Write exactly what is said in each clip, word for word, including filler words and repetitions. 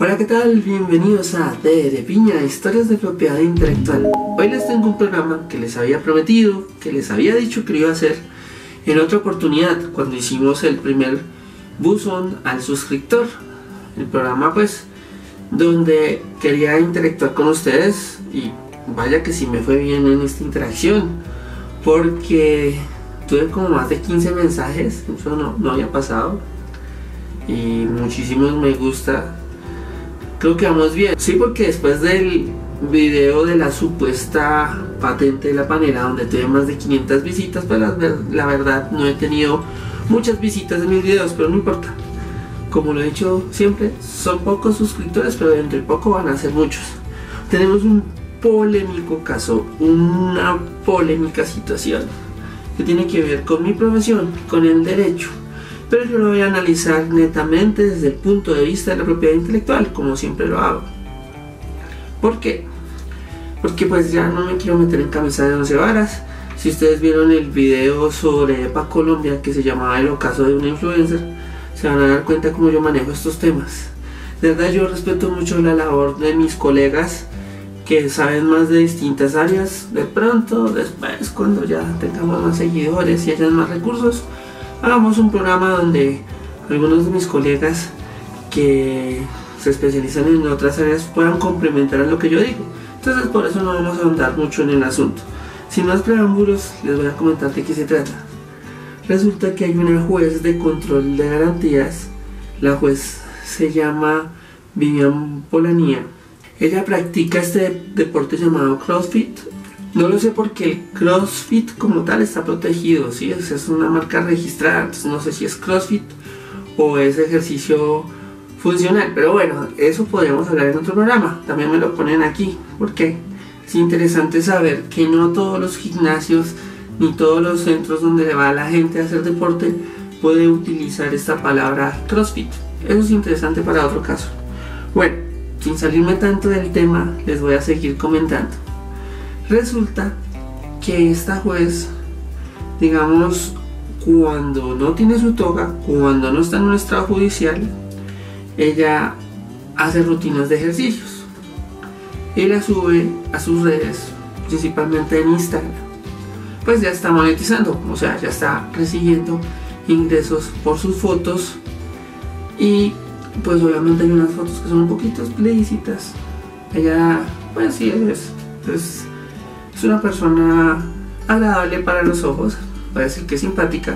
Hola, ¿qué tal? Bienvenidos a D de Piña, historias de propiedad intelectual. Hoy les tengo un programa que les había prometido, que les había dicho que lo iba a hacer en otra oportunidad, cuando hicimos el primer buzón al suscriptor. El programa pues donde quería interactuar con ustedes, y vaya que sí me fue bien en esta interacción, porque tuve como más de quince mensajes, eso no, no había pasado, y muchísimos me gusta. Creo que vamos bien. Sí, porque después del video de la supuesta patente de la panela, donde tuve más de quinientas visitas, pues la, la verdad no he tenido muchas visitas en mis videos, pero no importa. Como lo he dicho siempre, son pocos suscriptores, pero dentro de poco van a ser muchos. Tenemos un polémico caso, una polémica situación que tiene que ver con mi profesión, con el derecho. Pero yo lo voy a analizar netamente desde el punto de vista de la propiedad intelectual, como siempre lo hago. ¿Por qué? Porque pues ya no me quiero meter en camisa de once varas. Si ustedes vieron el video sobre EPA Colombia, que se llamaba El ocaso de una influencer, se van a dar cuenta cómo yo manejo estos temas. De verdad, yo respeto mucho la labor de mis colegas que saben más de distintas áreas. De pronto, después, cuando ya tengamos más seguidores y hayan más recursos, hagamos un programa donde algunos de mis colegas que se especializan en otras áreas puedan complementar a lo que yo digo. Entonces por eso no vamos a ahondar mucho en el asunto. Sin más preámbulos, les voy a comentar de qué se trata. Resulta que hay una juez de control de garantías. La juez se llama Vivian Polanía. Ella practica este deporte llamado CrossFit. No lo sé porque el CrossFit como tal está protegido, ¿sí? Es, es una marca registrada, entonces no sé si es CrossFit o es ejercicio funcional, pero bueno, eso podríamos hablar en otro programa. También me lo ponen aquí, porque es interesante saber que no todos los gimnasios ni todos los centros donde va la gente a hacer deporte puede utilizar esta palabra CrossFit. Eso es interesante para otro caso. Bueno, sin salirme tanto del tema, les voy a seguir comentando. Resulta que esta juez, digamos, cuando no tiene su toga, cuando no está en un estrado judicial, ella hace rutinas de ejercicios y la sube a sus redes, principalmente en Instagram. Pues ya está monetizando, o sea, ya está recibiendo ingresos por sus fotos, y pues obviamente hay unas fotos que son un poquito explícitas. Ella, pues sí, es, es Es una persona agradable para los ojos, parece que es simpática,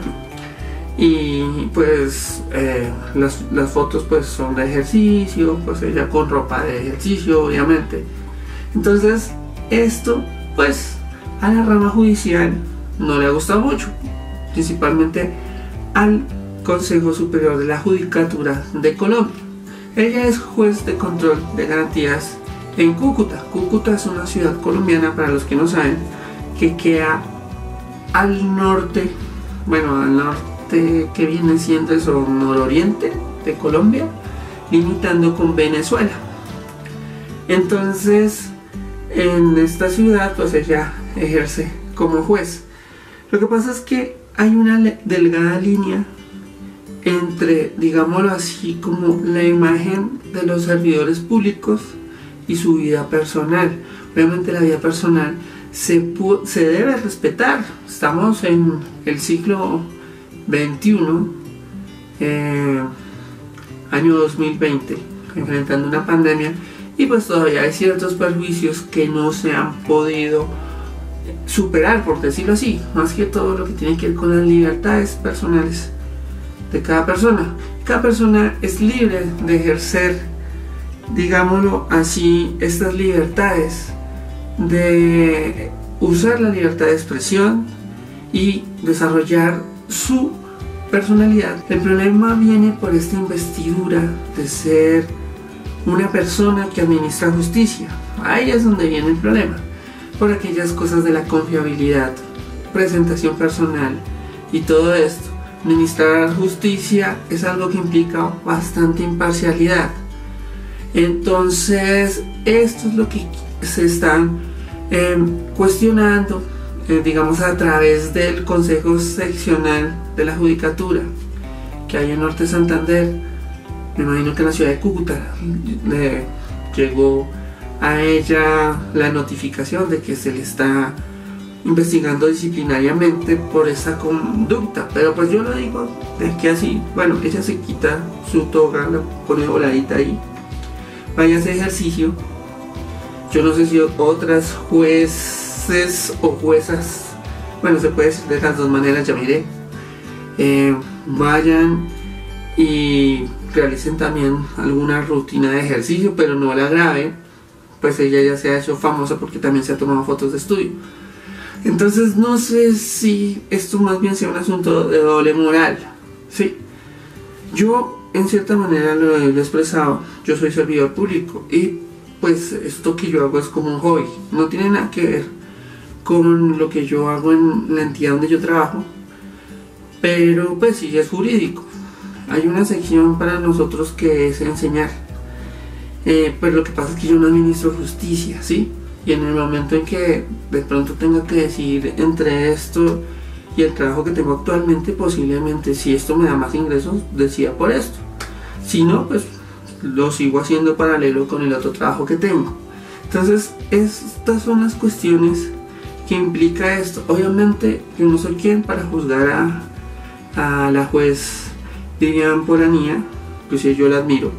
y pues eh, las, las fotos pues son de ejercicio, pues ella con ropa de ejercicio obviamente. Entonces esto pues a la rama judicial no le ha gustado mucho, principalmente al Consejo Superior de la Judicatura de Colombia. Ella es juez de control de garantías en Cúcuta. Cúcuta es una ciudad colombiana, para los que no saben, que queda al norte, bueno, al norte que viene siendo eso, nororiente de Colombia, limitando con Venezuela. Entonces, en esta ciudad, pues ella ejerce como juez. Lo que pasa es que hay una delgada línea entre, digámoslo así, como la imagen de los servidores públicos y su vida personal. Obviamente la vida personal se, se debe respetar. Estamos en el siglo veintiuno, eh, año dos mil veinte, enfrentando una pandemia, y pues todavía hay ciertos perjuicios que no se han podido superar, por decirlo así, más que todo lo que tiene que ver con las libertades personales de cada persona. Cada persona es libre de ejercer, digámoslo así, estas libertades, de usar la libertad de expresión y desarrollar su personalidad. El problema viene por esta investidura de ser una persona que administra justicia. Ahí es donde viene el problema, por aquellas cosas de la confiabilidad, presentación personal y todo esto. Administrar justicia es algo que implica bastante imparcialidad. Entonces esto es lo que se están eh, cuestionando, eh, digamos, a través del Consejo Seccional de la Judicatura que hay en Norte Santander, me imagino que en la ciudad de Cúcuta, le llegó a ella la notificación de que se le está investigando disciplinariamente por esa conducta. Pero pues yo lo digo de que así, bueno, ella se quita su toga, la pone voladita ahí, vaya a hacer ejercicio. Yo no sé si otras jueces o juezas, bueno, se puede decir de las dos maneras, ya miré, eh, vayan y realicen también alguna rutina de ejercicio, pero no la graben, pues ella ya se ha hecho famosa porque también se ha tomado fotos de estudio. Entonces no sé si esto más bien sea un asunto de doble moral, ¿sí? Yo en cierta manera lo he expresado, yo soy servidor público y pues esto que yo hago es como un hobby, no tiene nada que ver con lo que yo hago en la entidad donde yo trabajo, pero pues sí es jurídico. Hay una sección para nosotros que es enseñar, eh, pues lo que pasa es que yo no administro justicia, ¿sí? Y en el momento en que de pronto tenga que decidir entre esto y el trabajo que tengo actualmente, posiblemente si esto me da más ingresos, decida por esto. Si no, pues lo sigo haciendo paralelo con el otro trabajo que tengo. Entonces, estas son las cuestiones que implica esto. Obviamente, yo no soy quien para juzgar a, a la juez Vivian Polanía, pues yo la admiro,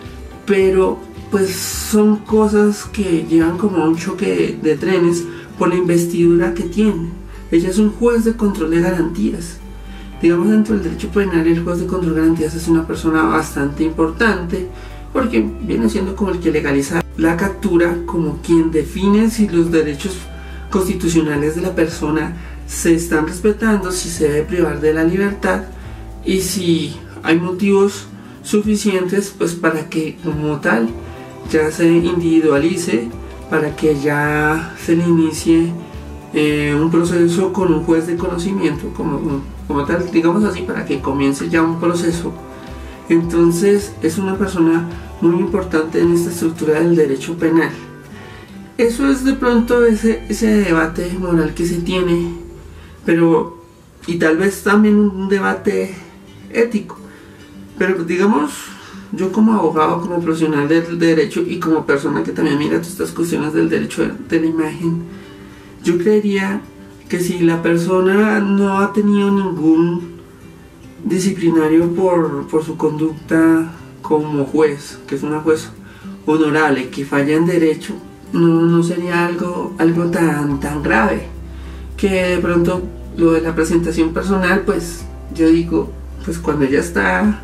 pero pues son cosas que llevan como un choque de, de trenes por la investidura que tiene. Ella es un juez de control de garantías. Digamos, dentro del derecho penal, el juez de control de garantías es una persona bastante importante porque viene siendo como el que legaliza la captura, como quien define si los derechos constitucionales de la persona se están respetando, si se debe privar de la libertad y si hay motivos suficientes pues para que como tal ya se individualice, para que ya se le inicie eh, un proceso con un juez de conocimiento como, como tal, digamos así, para que comience ya un proceso. Entonces es una persona muy importante en esta estructura del derecho penal. Eso es de pronto ese, ese debate moral que se tiene, pero y tal vez también un debate ético, pero digamos, yo como abogado, como profesional del derecho y como persona que también mira todas estas cuestiones del derecho de la imagen, yo creería que si la persona no ha tenido ningún disciplinario por, por su conducta como juez, que es una juez honorable, que falla en derecho, no, no sería algo, algo tan, tan grave. Que de pronto lo de la presentación personal, pues yo digo, pues cuando ella está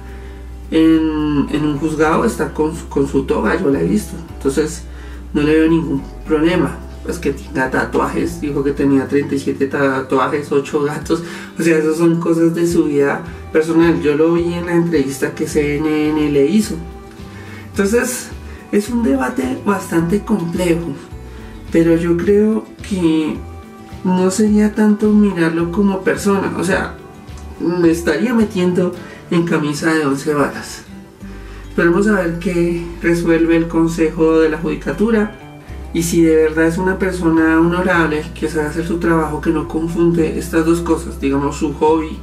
en, en un juzgado, está con, con su toga, yo la he visto, entonces no le veo ningún problema. Pues que tenga tatuajes, dijo que tenía treinta y siete tatuajes, ocho gatos, o sea, esas son cosas de su vida personal. Yo lo vi en la entrevista que C N N le hizo. Entonces es un debate bastante complejo, pero yo creo que no sería tanto mirarlo como persona, o sea, me estaría metiendo en camisa de once varas. Esperemos a ver qué resuelve el Consejo de la Judicatura y si de verdad es una persona honorable que sabe hacer su trabajo, que no confunde estas dos cosas, digamos su hobby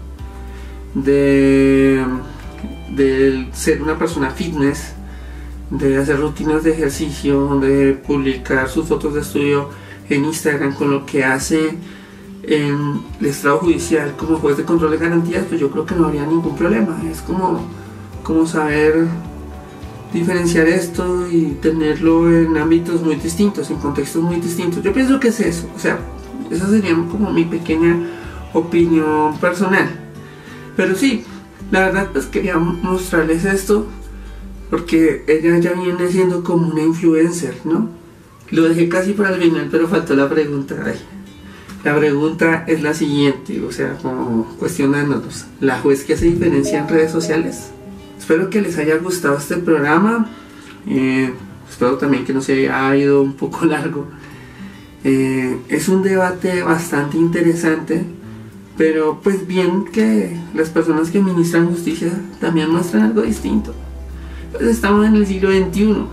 de, de ser una persona fitness, de hacer rutinas de ejercicio, de publicar sus fotos de estudio en Instagram, con lo que hace en el estrado judicial como juez de control de garantías, pues yo creo que no habría ningún problema. Es como, como saber diferenciar esto y tenerlo en ámbitos muy distintos, en contextos muy distintos. Yo pienso que es eso, o sea, esa sería como mi pequeña opinión personal. Pero sí, la verdad pues quería mostrarles esto porque ella ya viene siendo como una influencer, ¿no? Lo dejé casi para el final, pero faltó la pregunta. Ay, la pregunta es la siguiente, o sea, como cuestionándonos, ¿la juez que hace diferencia en redes sociales? Espero que les haya gustado este programa, eh, espero también que no se haya ido un poco largo. Eh, es un debate bastante interesante, pero pues bien que las personas que administran justicia también muestran algo distinto. Pues estamos en el siglo veintiuno.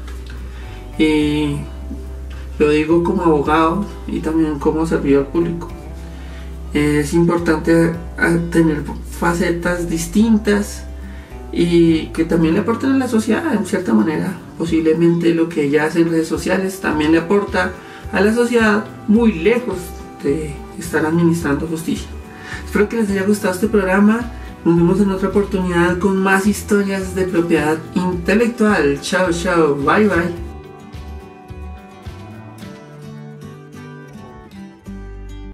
Y lo digo como abogado y también como servidor público. Es importante tener facetas distintas y que también le aportan a la sociedad en cierta manera. Posiblemente lo que ella hace en redes sociales también le aporta a la sociedad, muy lejos de estar administrando justicia. Espero que les haya gustado este programa. Nos vemos en otra oportunidad con más historias de propiedad intelectual. Chao, chao, bye, bye.